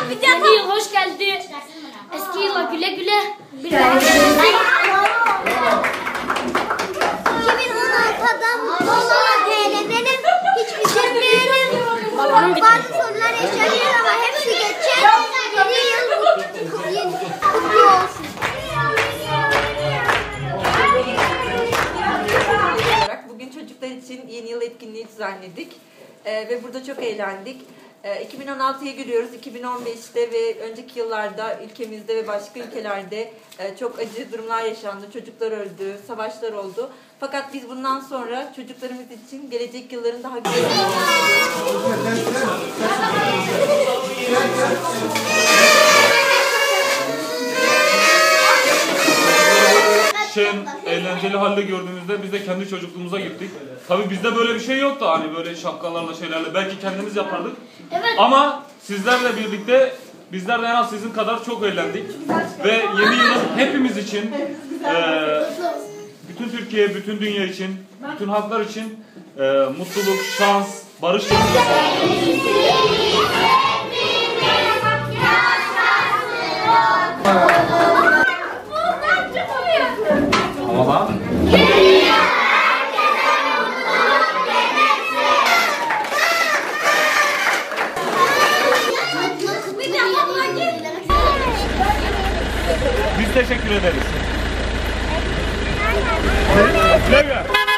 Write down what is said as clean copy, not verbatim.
Yeni yıl hoş geldi. Eski yıla güle güle. 2016'dan mutlu olarak eğlenelim. Hiç üzülmeyelim. Bazı sorunlar yaşanıyor ama hepsi geçer. Yeni yıl kutlu olsun. Bugün çocuklar için yeni yıl etkinliği düzenledik ve burada çok eğlendik. 2016'ya giriyoruz. 2015'te ve önceki yıllarda ülkemizde ve başka ülkelerde çok acı durumlar yaşandı. Çocuklar öldü, savaşlar oldu. Fakat biz bundan sonra çocuklarımız için gelecek yılların daha güzel eğlenceli halde gördüğümüzde biz de kendi çocukluğumuza gittik. Tabii bizde böyle bir şey yoktu, hani böyle şapkalarla şeylerle belki kendimiz yapardık. Evet. Ama sizlerle birlikte bizler de en az sizin kadar çok eğlendik. Ve yeni yılın hepimiz için, bütün Türkiye, bütün dünya için, bütün halklar için mutluluk, şans, barış Ama biz teşekkür ederiz.